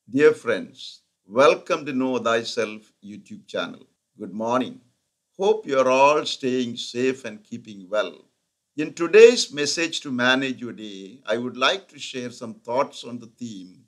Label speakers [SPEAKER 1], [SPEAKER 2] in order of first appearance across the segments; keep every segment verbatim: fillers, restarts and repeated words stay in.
[SPEAKER 1] Dear friends, welcome to Know Thyself YouTube Channel. Good morning. Hope you are all staying safe and keeping well. In today's message to manage your day, I would like to share some thoughts on the theme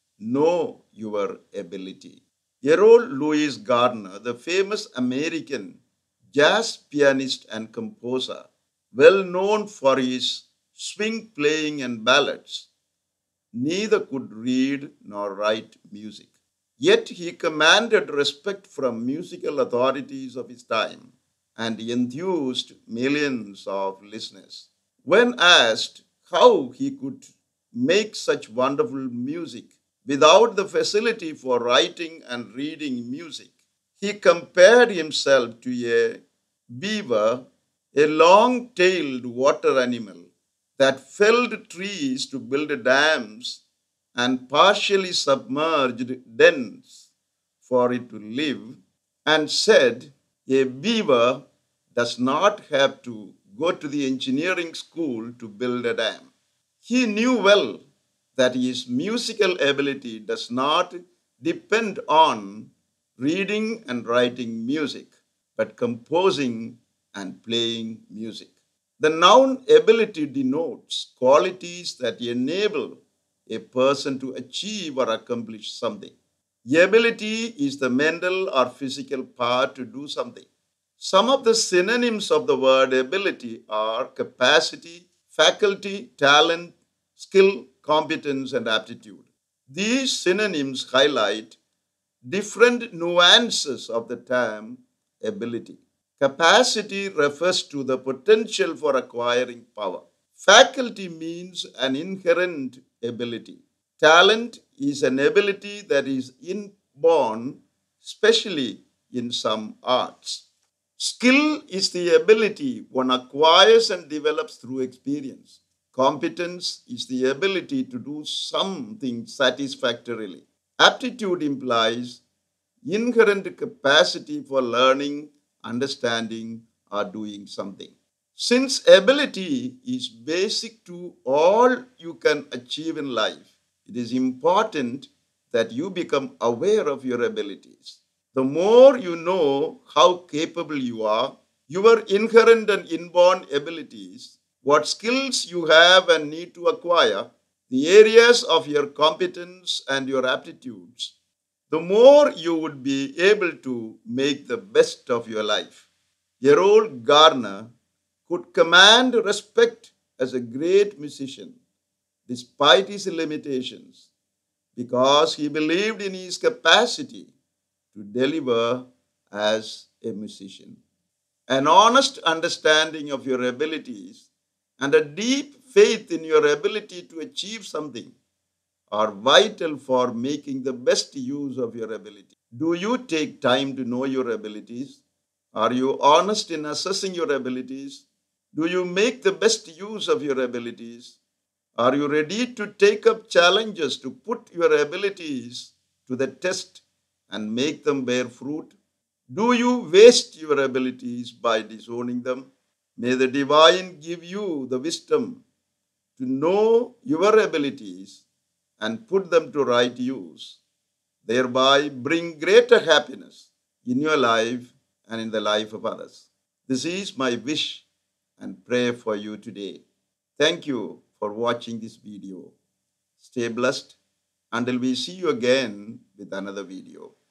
[SPEAKER 1] Know Your Ability. Errol Louis Gardner, the famous American jazz pianist and composer, well known for his swing playing and ballads, neither could read nor write music. Yet he commanded respect from musical authorities of his time and enthused millions of listeners. When asked how he could make such wonderful music without the facility for writing and reading music, he compared himself to a beaver, a long tailed water animal that felled trees to build dams and partially submerged dens for it to live, and said, a beaver does not have to go to the engineering school to build a dam. He knew well that his musical ability does not depend on reading and writing music, but composing and playing music. The noun ability denotes qualities that enable a person to achieve or accomplish something. Ability is the mental or physical power to do something. Some of the synonyms of the word ability are capacity, faculty, talent, skill, competence, and aptitude. These synonyms highlight different nuances of the term ability. Capacity refers to the potential for acquiring power. Faculty means an inherent ability. Talent is an ability that is inborn, especially in some arts. Skill is the ability one acquires and develops through experience. Competence is the ability to do something satisfactorily. Aptitude implies inherent capacity for learning, understanding, or doing something. Since ability is basic to all you can achieve in life, it is important that you become aware of your abilities. The more you know how capable you are, your inherent and inborn abilities, what skills you have and need to acquire, the areas of your competence and your aptitudes, the more you would be able to make the best of your life. Errol Garner could command respect as a great musician despite his limitations because he believed in his capacity to deliver as a musician. An honest understanding of your abilities and a deep faith in your ability to achieve something are vital for making the best use of your ability. Do you take time to know your abilities? Are you honest in assessing your abilities? Do you make the best use of your abilities? Are you ready to take up challenges to put your abilities to the test and make them bear fruit? Do you waste your abilities by disowning them? May the divine give you the wisdom to know your abilities and put them to right use, thereby bring greater happiness in your life and in the life of others. This is my wish and prayer for you today. Thank you for watching this video. Stay blessed until we see you again with another video.